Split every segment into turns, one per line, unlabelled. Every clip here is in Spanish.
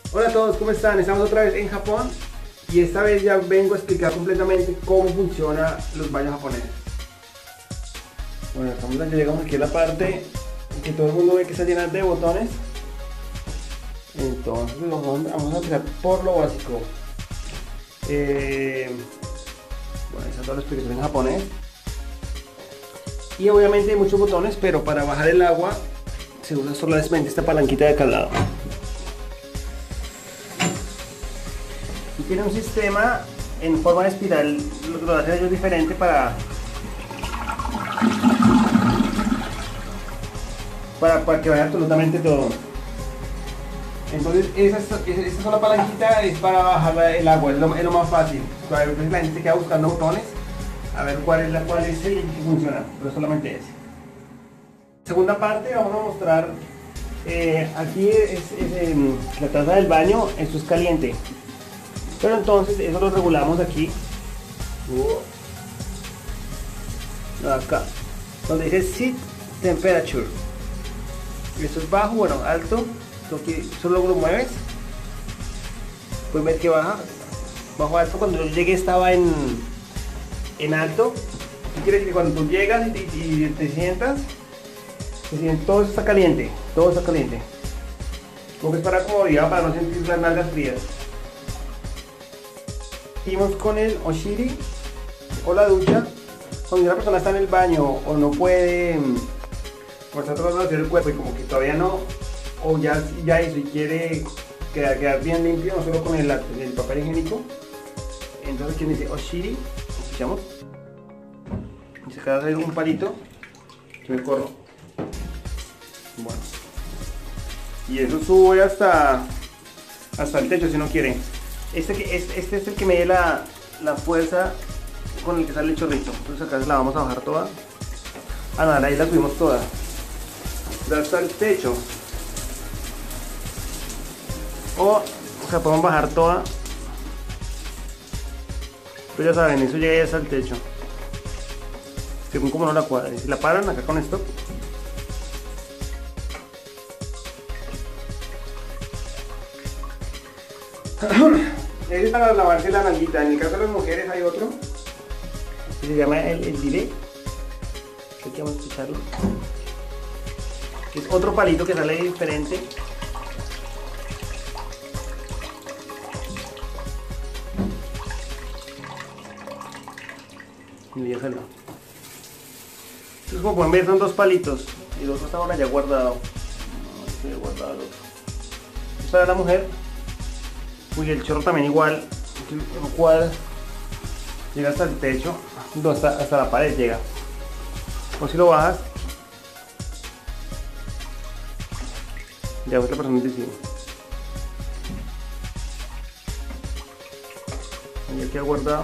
Hola a todos, ¿cómo están? Estamos otra vez en Japón y esta vez ya vengo a explicar completamente cómo funcionan los baños japoneses. Bueno, llegamos aquí a la parte que todo el mundo ve que está llena de botones. Entonces vamos a empezar por lo básico. Bueno, esa es toda la explicación en japonés. Y obviamente hay muchos botones, pero para bajar el agua se usa solamente esta palanquita de acá al lado. Y tiene un sistema en forma de espiral, lo que lo hacen ellos diferente para que vaya absolutamente todo. Entonces esa sola palanquita es para bajar el agua, es lo más fácil. A veces la gente se queda buscando botones a ver cuál es el que funciona, pero solamente ese. Segunda parte vamos a mostrar, aquí la taza del baño, esto es caliente. Pero entonces eso lo regulamos aquí, acá, donde dice Seat Temperature. Esto es bajo, bueno, alto. Solo lo mueves, puedes ver que baja, bajo, alto. Cuando yo llegué estaba en alto. ¿Qué quiere decir? Que cuando tú llegas y te sientas, todo está caliente, todo está caliente. Como que es para comodidad, para no sentir las nalgas frías. Seguimos con el oshiri o la ducha. Cuando una persona está en el baño o no puede, por estar tratando de hacer el cuerpo y como que todavía no, o ya hizo y quiere quedar bien limpio, no solo con el papel higiénico, entonces aquí dice oshiri, escuchamos, y se acaba de hacer un palito que me corro. Bueno, y eso sube hasta el techo si no quiere. Este es el que me dé la fuerza con el que sale el chorrito. Entonces acá la vamos a bajar toda. Ah, nada, ahí la subimos toda hasta el techo. O sea, podemos bajar toda. Pero ya saben, eso llega hasta el techo. Según como no la cuadren. Si la paran acá con esto, es para lavarse la nalguita. En el caso de las mujeres hay otro que se llama el bidet. Aquí vamos a escucharlo. Es otro palito que sale diferente. Y déjalo. Entonces, como pueden ver, son dos palitos y el otro está ahora ya guardado. No, guardado el otro. Es para la mujer. Uy, el chorro también igual, el cual llega hasta el techo, no, hasta la pared llega. O si lo bajas, ya otra persona decide. Ya queda guardado.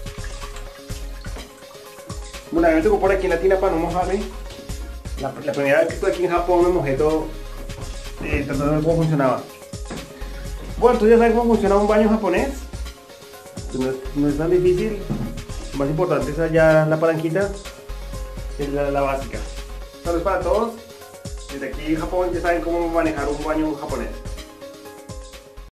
Bueno, a mí me tocó por aquí en la tina para no mojarme. La primera vez que estoy aquí en Japón me mojé todo, tratando de ver cómo funcionaba. Bueno, tú ya sabes cómo funciona un baño japonés. No es tan difícil. Lo más importante es allá la palanquita, que es la básica. Saludos para todos. Desde aquí en Japón ya saben cómo manejar un baño japonés.